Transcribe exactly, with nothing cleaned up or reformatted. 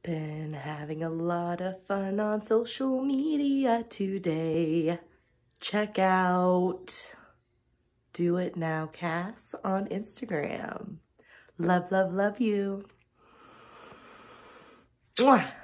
Been having a lot of fun on social media today. Check out Do It Now Cass on Instagram. Love, love, love you. Mwah.